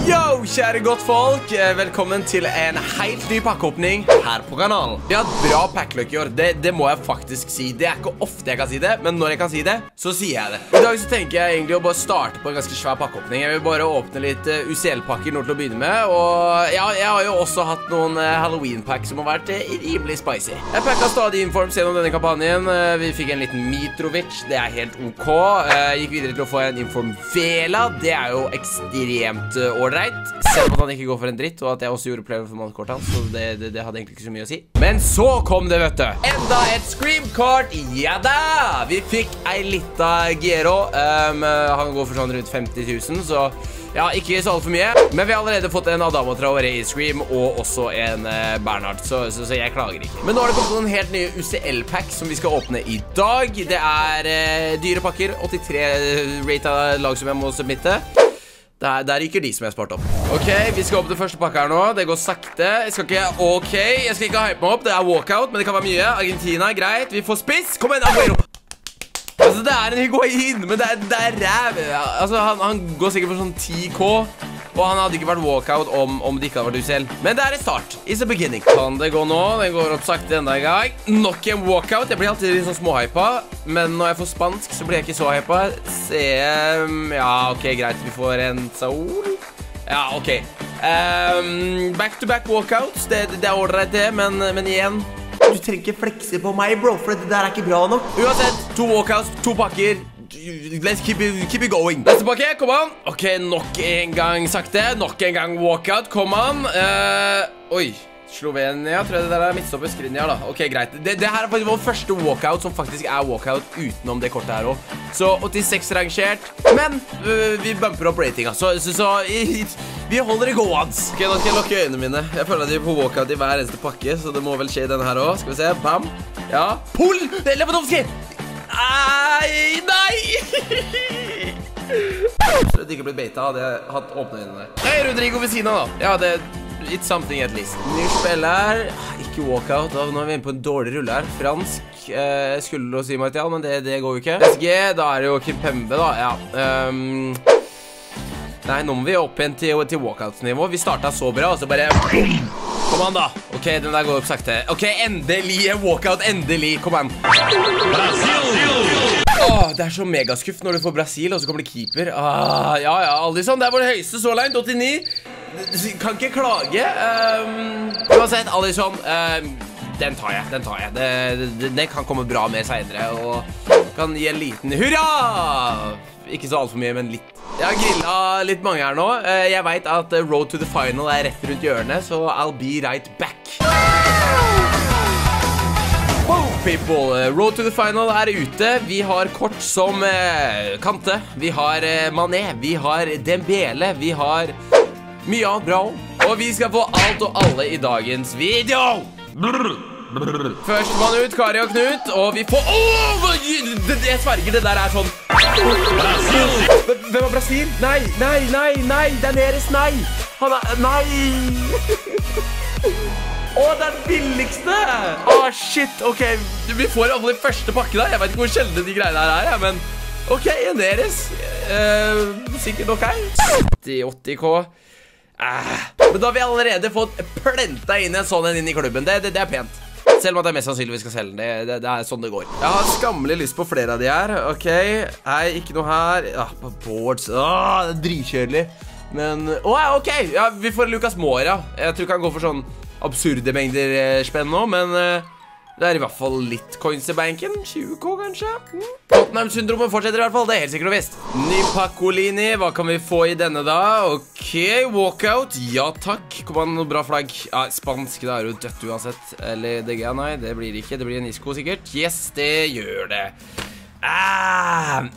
Yo, kjære godt folk, velkommen til en helt ny pakkeåpning her på kanalen. Vi har et bra packluck i år, det må jeg faktisk si. Det er ikke ofte jeg kan si det, men når jeg kan si det, så sier jeg det. I dag så tenker jeg egentlig å bare starte på en ganske svær pakkeåpning. Jeg vil bare åpne litt UCL-pakker nå til å begynne med, og ja, jeg har jo også hatt noen Halloween-pack som har vært rimelig spicy. Jeg pakket stadig Informs gjennom denne kampanjen. Vi fikk en liten Mitrovic, det er helt ok. Gikk videre til å få en Inform Vela, det er jo ekstremt ordentlig. Selv om at han ikke går for en dritt, og at jeg også gjorde player for mannkortet hans, så det hadde egentlig ikke så mye å si. Men så kom det, vet du. Enda et Scream-kort, ja da! Vi fikk ei lita Gero. Han går for sånn rundt 50 000, så ja, ikke så alt for mye. Men vi har allerede fått en Adamo Traoré i Scream, og også en Bernhard, så jeg klager ikke. Men nå har det kommet noen helt nye UCL-pack som vi skal åpne i dag. Det er dyre pakker, 83 rated lag som jeg må submitte. Der ryker de som jeg har spart opp. Ok, vi skal åpne første pakke her nå. Det går sakte. Jeg skal ikke hype meg opp. Det er walkout, men det kan være mye. Argentina, greit. Vi får spiss. Kom igjen, Aguero. Altså, det er en Higuain, men det er ræv. Altså, han går sikkert for sånn 10k. Og han hadde ikke vært walkout om det ikke hadde vært UCL. Men det er en start. It's a beginning. Kan det gå nå? Den går opp sakte enda en gang. Nok en walkout. Jeg blir alltid litt sånn småhypa. Men når jeg får spansk, så blir jeg ikke så hypa. Ja, ok, greit. Vi får en Saul. Ja, ok. Back-to-back walkouts. Det er ordentlig det, men igjen. Du trenger ikke flekse på meg, bro, for det der er ikke bra nok. Uansett, 2 walkouts, 2 pakker. Let's keep it going. Neste pakke, kom an. Ok, nok en gang sakte. Nok en gang walkout, kom an. Oi, Slovenia, tror jeg det der er midtstopper. Skriniar da, ok, greit. Det her er faktisk vår første walkout som faktisk er walkout utenom det kortet her også. Så 86 rangert. Men vi bumper opp ratinga, så vi holder det gående. Ok, nå skal jeg lukke øynene mine. Jeg føler at vi får walkout i hver eneste pakke, så det må vel skje i denne her også. Skal vi se, bam. Ja, Pol, Lewandowski. Nei! Så det ikke ble beta, hadde jeg hatt åpne øynene. Hei, Rodrigo ved siden av da. Ja, it's something at least. Ny spiller, ikke walkout. Nå er vi inne på en dårlig rulle her. Fransk, skulle du si Martial, men det går jo ikke. SG, da er det jo Kimpembe da, ja. Nei, nå må vi opp igjen til walkout-nivå. Vi startet så bra, og så bare boom! Kom an da. Ok, den der går opp sakte. Ok, endelig walkout, endelig. Kom an. Åh, det er så megaskuff når du får Brasil, og så kommer det keeper. Ja, Alisson, det er vår høyeste så langt, 89. Kan ikke klage. Uansett, Alisson, den tar jeg. Den kan komme bra med senere, og kan gi en liten hurra! Ikke så alt for mye, men litt. Jeg har grillet litt mange her nå. Jeg vet at Road to the Final er rett rundt hjørnet, så I'll be right back. Wow, people. Road to the Final er ute. Vi har kort som Kante. Vi har Mané. Vi har Dembele. Vi har mye annet bra. Og vi skal få alt og alle i dagens video. Førstemann ut, Kari og Knut. Og vi får... jeg sverger, det der er sånn... Hvem er Brasil? Nei, det er Neres, nei. Han er... Nei. Det er den billigste. Shit, ok. Vi får i hvert fall i første pakke da. Jeg vet ikke hvor sjeldne de greiene her er, men... Ok, Neres. Sikkert ok. 80k. Men da har vi allerede fått plenta inn en sånn inn i klubben. Det er pent. Selv om at jeg mest sannsynlig skal selge den. Det er sånn det går. Jeg har skammelig lyst på flere av de her. Ok, nei, ikke noe her. På boards. Det er dritkjødelig. Men, ok, ja, vi får Lucas Moura. Jeg tror ikke han går for sånn absurde mengder spenn nå, men det er i hvert fall litt coins i banken. 20k kanskje. Tottenham-syndromet fortsetter i hvert fall, det er helt sikkert og visst. Ny Pacolini, hva kan vi få i denne da? Ok, walkout, ja takk. Kom an, noe bra flagg. Ja, spansk, det er jo dødt uansett. Eller DG, nei, det blir det ikke. Det blir en Isco sikkert. Yes, det gjør det. Han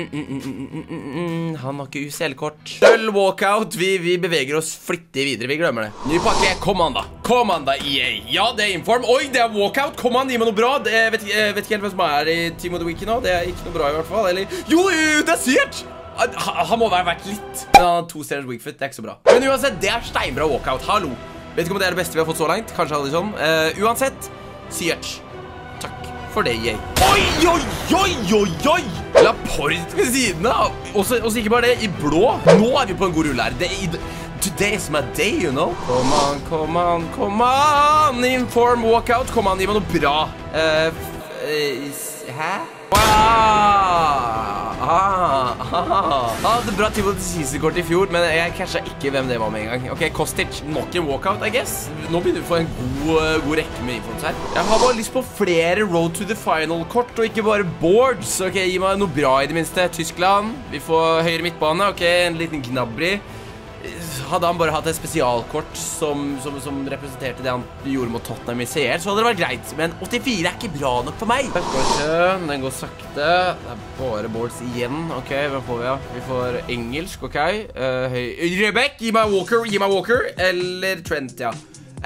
har ikke UCL-kort. Sølv walkout, vi beveger oss flittig videre, vi glemmer det. Ny pakke, kom an da, EA. Ja, det er Inform. Oi, det er walkout, kom an, gi meg noe bra. Jeg vet ikke helt hvem som er i Team of the Week nå. Det er ikke noe bra i hvert fall, eller... Jo, det er Siert! Han må være verdt litt. Men han har 2 stjerners weakfoot, det er ikke så bra. Men uansett, det er steinbra walkout, hallo. Vet ikke om det er det beste vi har fått så langt, kanskje aldri sånn. Uansett, Siert. Takk for det, jeg. Oi! Laporte ved siden av. Også ikke bare det, i blå. Nå er vi på en god rull her. Today is my day, you know. Come on. Inform walkout. Kom an, gi meg noe bra. Hæ? Det bra Timothy Ceesay-kort I fjor, men jeg catcha ikke hvem det var med en gang. Ok, Kostic, nok en walkout, I guess. Nå begynner vi å få en god rekke med infos her. Jeg har bare lyst på flere Road to the Final-kort, og ikke bare boards. Ok, gi meg noe bra I det minste. Tyskland, vi får høyre midtbane. Ok, en liten Gnabry. Hadde han bare hatt et spesialkort som representerte det han gjorde mot Tottenham I CL, så hadde det vært greit. Men 84 ikke bra nok for meg. Den går sakte. Det bare boards igjen. Ok, hvem får vi da? Vi får engelsk, ok. Rødbæk, gi meg Walker. Eller Trent, ja.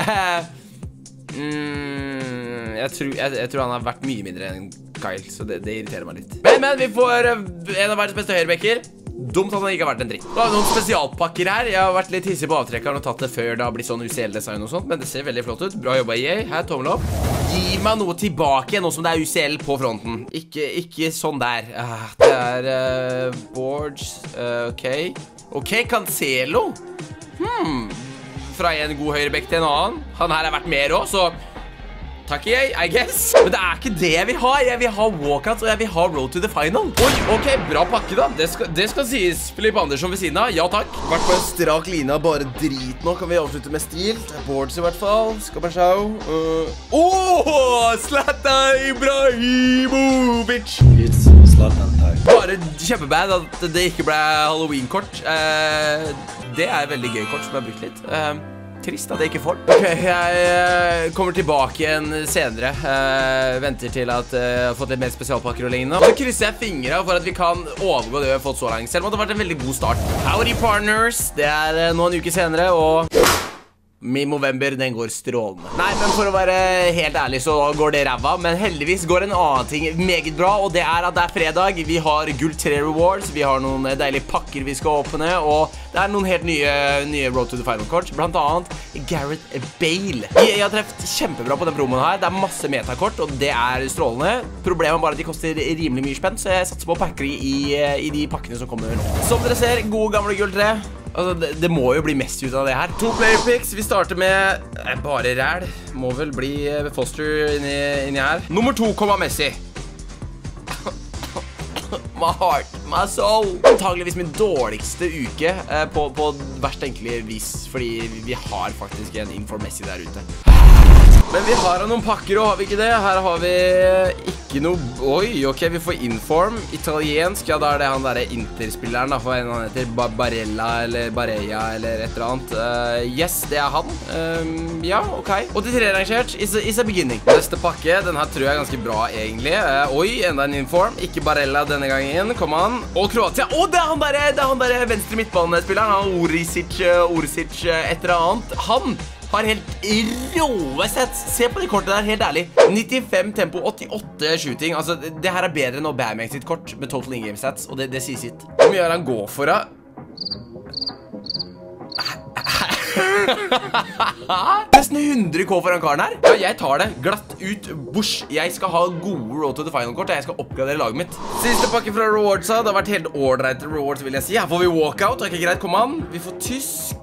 Jeg tror han har vært mye mindre enn Kyle, så det irriterer meg litt. Men vi får en av verdens beste høyrebekker. Dumt at han ikke har vært en dritt. Da har vi noen spesialpakker her. Jeg har vært litt hissig på avtrekkeren og tatt det før det har blitt sånn UCL-design og sånt, men det ser veldig flott ut. Bra jobba EA. Her, tommel opp. Gi meg noe tilbake nå som det UCL på fronten. Ikke sånn der. Det boards. Ok, Cancelo. Fra en god høyrebekk til en annen. Han her har vært mer også, så takk I guess. Men det ikke det jeg vil ha. Jeg vil ha walkouts, og jeg vil ha road to the final. Oi, ok, bra pakke da. Det skal sies. Filippe Andersson ved siden av. Ja, takk. Vært på en strak linje, bare drit nå. Kan vi avslutte med stil? Boards I hvert fall. Skal bare sjå. Zlatan Ibrahimovic. Bare kjempebad at det ikke ble Halloween-kort. Det veldig gøy kort som jeg har brukt litt. Trist at jeg ikke får den. Ok, jeg kommer tilbake igjen senere. Venter til at jeg har fått litt mer spesialpakker og lignende. Og så krysser jeg fingrene for at vi kan overgå det vi har fått så langt. Selv om det har vært en veldig god start. Howdy partners, det noen uker senere, og min november, den går strålende. Nei, men for å være helt ærlig så går det ræva, men heldigvis går en annen ting meget bra, og det at det fredag. Vi har Gull 3 Rewards, vi har noen deilige pakker vi skal åpne, og det noen helt nye Road to the Final-kort, blant annet Gareth Bale. Jeg har treffet kjempebra på den promoen her, det masse metakort, og det strålende. Problemet bare at de koster rimelig mye spenn, så jeg satser på pakker I de pakkene som kommer nå. Som dere ser, gode gamle Gull 3. Altså, det må jo bli mest ut av det her. 2 player picks, vi starter med bare ræl. Må vel bli Foster inni her. Nummer 2 kommer Messi. My heart, my soul. Antageligvis min dårligste uke på verst tenkelige vis, fordi vi har faktisk en Inform Messi der ute. Men vi har noen pakker, og har vi ikke det? Her har vi ikke noe... Oi, ok, vi får Inform. Italiensk, ja, da det han der Inter-spilleren, da, for en han heter Barella, eller Barea, eller et eller annet. Yes, det han. Ja, ok. 83-rangert, is a beginning. Neste pakke, den her tror jeg ganske bra, egentlig. Oi, enda en Inform. Ikke Barella denne gangen, kom an. Og Kroatia. Å, det han der venstre midtbanespilleren, han Orsic, et eller annet. Han har helt råe sett. Se på de kortene der, helt ærlig. 95 tempo, 88 shooting. Altså, det her bedre enn Aubameyang sitt kort med total in-game stats, og det sier sitt. Hvor mye han gå for da? Nesten 100k for han karen her. Ja, jeg tar det. Glatt ut, bush. Jeg skal ha gode Road to the Final-kort, og jeg skal oppgradere laget mitt. Siste pakke fra Rewardsa. Det har vært helt ordentlig rewards, vil jeg si. Her får vi walkout. Ok, greit, kom an. Vi får tysk.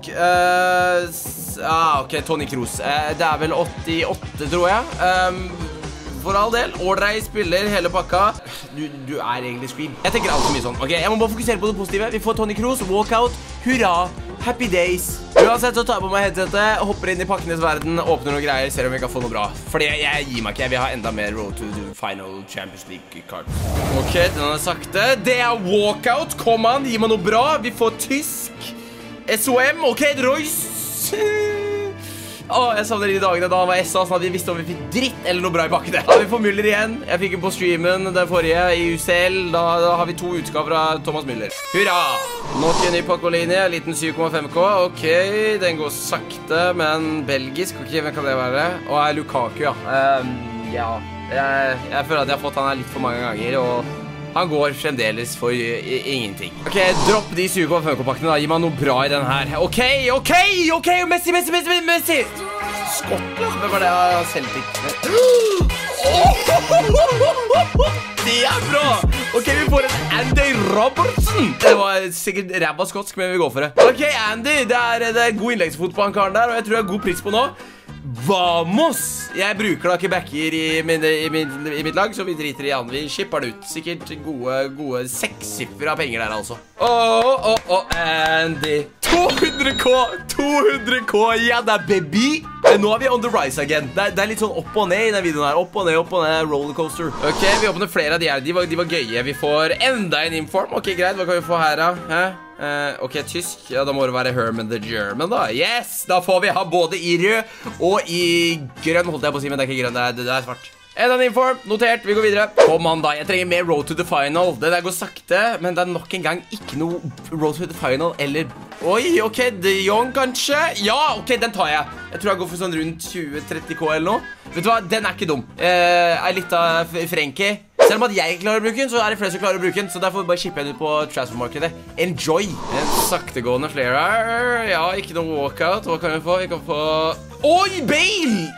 Ok, Toni Kroos. Det vel 88, tror jeg. For all del, Ordrei spiller hele pakka. Du egentlig scream. Jeg tenker alt for mye sånn. Ok, jeg må bare fokusere på det positive. Vi får Toni Kroos, walkout, hurra, happy days. Uansett så tar jeg på meg headsetet, hopper inn I pakkenes verden, åpner noen greier, ser om vi kan få noe bra. Fordi jeg gir meg ikke, jeg vil ha enda mer Road to the Final Champions League cards. Ok, den sakte. Det walkout, kom an, gi meg noe bra. Vi får tysk, SOM, ok, Royce. Jeg savner de dagene da han var SA, sånn at vi visste om vi fikk dritt eller noe bra I pakkene. Da vi får Müller igjen. Jeg fikk den på streamen den forrige I UCL. Da har vi 2 utgaver fra Thomas Müller. Hurra! Nok en ny pakkelinje, liten 7,5k. Ok, den går sakte, men belgisk. Ok, hvem kan det være? Og Lukaku, ja. Ja, jeg føler at jeg har fått han her litt for mange ganger, og han går fremdeles for ingenting. Ok, dropp de 7,5k-pakkene da. Gi meg noe bra I den her. Ok, Messi! Skottland, hvem var det jeg selv fikk? Det bra! Ok, vi får en Andy Robertson. Det var sikkert ræva skotsk, men vi går for det. Ok, Andy, det er god innleggsfot på han karen der, og jeg tror jeg har god pris på nå. Vamos! Jeg bruker da ikke backer i mitt lag, så vi driter i han. Vi skipper det ut. Sikkert gode 6-siffer av penger der, altså. Andy. 200k, ja da, baby. Nå er vi on the rise again. Det er litt sånn opp og ned i den videoen her. Opp og ned, rollercoaster. Ok, vi åpner flere av de her. De var gøye. Vi får enda en inform. Ok, greit. Hva kan vi få her da? Hæ? Ok, tysk. Ja, da må det være Herman the German da. Yes! Da får vi ha både i rød og i grønn, holdt jeg på å si, men det er ikke grønn, det er svart. En inform, notert, vi går videre. Kom an da, jeg trenger mer road to the final. Det der går sakte, men det er nok en gang ikke noe road to the final, eller... Oi, ok, De Jong kanskje? Ja, ok, den tar jeg. Jeg tror jeg går for sånn rundt 20-30k eller noe. Vet du hva, den er ikke dum. Litt av Frenkie. Selv om at jeg klarer å bruke den, så er det flere som klarer å bruke den. Så derfor bare skipper jeg den ut på transfermarkedet. Enjoy! En saktegående flere her. Ja, ikke noe walkout. Hva kan vi få? Vi kan få... Oi, Bale!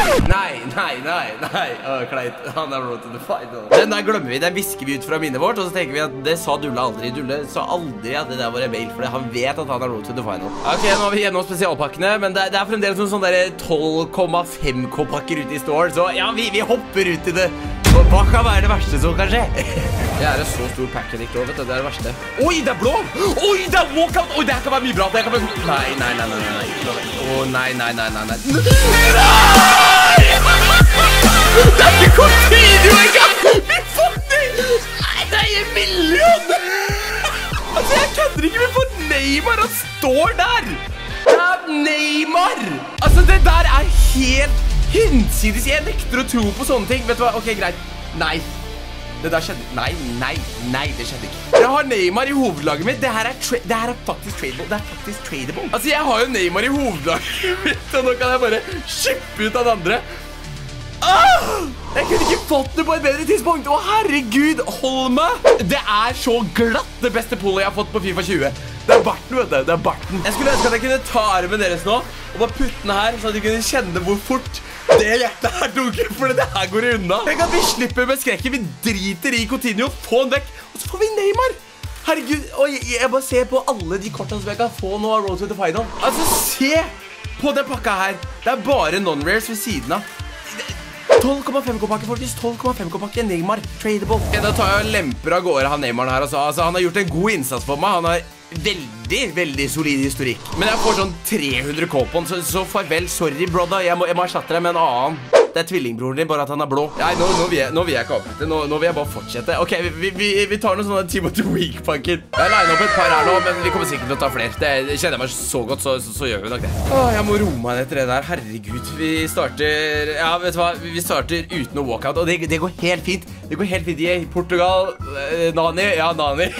Nei. Kleit. Han er road to the final. Den der glemmer vi. Den visker vi ut fra minnet vårt. Og så tenker vi at det sa Dulle aldri. Dulle sa aldri at det der var Bale, fordi han vet at han er road to the final. Ok, nå har vi gjennom spesialpakkene, men det er fremdeles noen sånne 12,5k-pakker ute i store. Så ja, vi hopper ut i det. Hva kan være det verste som kan skje? Det er en så stor pack-edikt også, vet du, det er det verste. Oi, det er blå! Oi, det er walkout! Oi, det her kan være mye bra. Det kan være... Nei. Å, nei. Nei! Det er ikke Coutinho engang! Vi får det! Nei, det er 1 million! Altså, jeg kødder ikke, vi får Neymar, han står der! Det er Neymar! Altså, det der er helt... hinsides, jeg nekter å tro på sånne ting. Vet du hva? Ok, greit. Nei. Det der skjedde. Nei, det skjedde ikke. Jeg har Neymar i hovedlaget mitt. Det her er faktisk tradable. Altså, jeg har jo Neymar i hovedlaget mitt, og nå kan jeg bare shippe ut av den andre. Jeg kunne ikke fått det på et bedre tidspunkt. Å, herregud, hold meg. Det er så glatt det beste pullet jeg har fått på FIFA 20. Det er barten, vet du. Det er barten. Jeg skulle ønske at jeg kunne ta armen deres nå og bare putte den her, så at de kunne kjenne hvor fort det hjertet her tok, for det her går unna. Tenk at vi slipper med skrekken. Vi driter i Coutinho, få den vekk, og så får vi Neymar. Herregud, og jeg bare ser på alle de kortene som jeg kan få nå av Road to the Final. Altså, se på den pakka her. Det er bare non-rares ved siden av. 12,5k-pakke, faktisk. 12,5k-pakke Neymar. Tradable. Da tar jeg og lemper av gårde han Neymar her. Altså, han har gjort en god innsats for meg. Han har veldig solid historikk. Men jeg får sånn 300k på den, så farvel. Sorry, brother. Jeg må erstatte deg med en annen. Det er tvillingbroren din, bare at han er blå. Nei, nå vil jeg ikke avslutte. Nå vil jeg bare fortsette. Ok, vi tar noen sånne Team of the Week-pakker. Jeg legger opp et par her nå, men vi kommer sikkert til å ta flere. Det kjenner jeg meg så godt, så gjør vi nok det. Jeg må roe meg etter det der. Herregud, vi starter... Ja, vet du hva? Vi starter uten noe walkout, og det går helt fint. Det går helt fint i Portugal. Nani. Ja, Nani.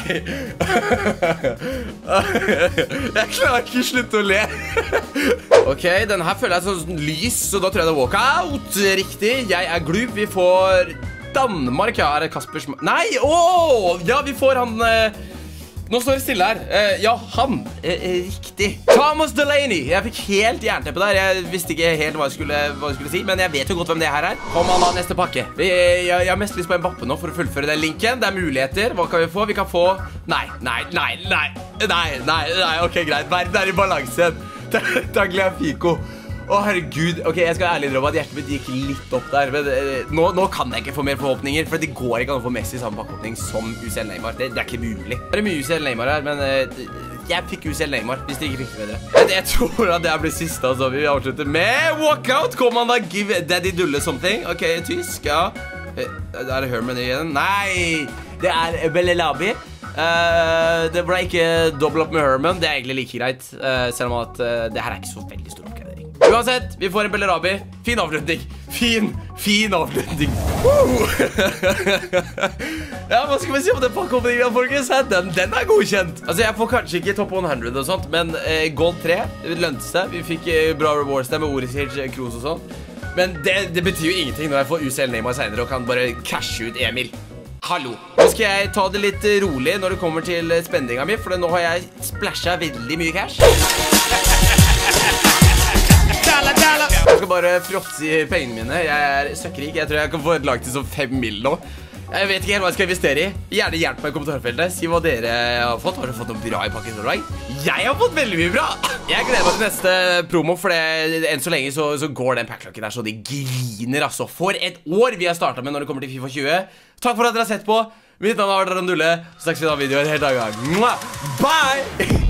Jeg klarer ikke slutte å le. Ok, denne her føler jeg sånn lys, så da tror jeg det er walkout. Riktig, jeg er Gloob. Vi får Danmark. Ja, er det Kaspers... Nei, ja, vi får han... Nå står det stille her. Ja, han. Riktig. Thomas Delaney. Jeg fikk helt jernteppe der. Jeg visste ikke helt hva jeg skulle si, men jeg vet jo godt hvem det her er. Kom an da, neste pakke. Jeg har mest lyst på en bappe nå for å fullføre den linken. Det er muligheter. Hva kan vi få? Vi kan få... Nei, ok, greit. Verden er i balanse. Tagliafico. Å, herregud. Ok, jeg skal ærlig innrømme at hjertet mitt gikk litt opp der, men nå kan jeg ikke få mer forhåpninger, for det går ikke an å få Messi samme pakkeåpning som UCL Neymar. Det er ikke mulig. Det er mye UCL Neymar her, men jeg fikk UCL Neymar, hvis det ikke fikk bedre. Jeg tror at det blir siste, altså. Vi avslutter med walkout. Kom an da, give Daddy Dulle something. Ok, tysk, ja. Er det Herman igjen? Nei, det er Belelabi. Det ble ikke dobbelt opp med Herman. Det er egentlig like greit, selv om at det her er ikke så veldig stor oppgradering. Uansett, vi får en Belerabi. Fin avslutning. Fin avslutning. Ja, hva skal vi si om den pakkeåpningen, folkens? Den er godkjent. Altså, jeg får kanskje ikke top 100 og sånt, men Gold 3 lønte seg. Vi fikk bra rewards der med Orisic, Kroos og sånt. Men det betyr jo ingenting når jeg får UCL Neymar senere og kan bare cashe ut Emil. Hallo. Nå skal jeg ta det litt rolig når det kommer til spendinga mi, for nå har jeg splashet veldig mye cash. Jeg skal bare fråtse i pengene mine. Jeg er søkkrik. Jeg tror jeg kan få et lag til sånn 5 mil nå. Jeg vet ikke helt hva jeg skal investere i. Gjerne hjelp meg i kommentarfeltet. Si hva dere har fått. Har dere fått noe bra i pakken? Jeg har fått veldig mye bra. Jeg gleder meg til neste promo, for enn så lenge så går den packlocken der så de griner, altså. For et år vi har startet med når det kommer til FIFA 20. Takk for at dere har sett på. Mitt navn har vært Randulle. Så snakkes vi da videoen helt dag. Bye!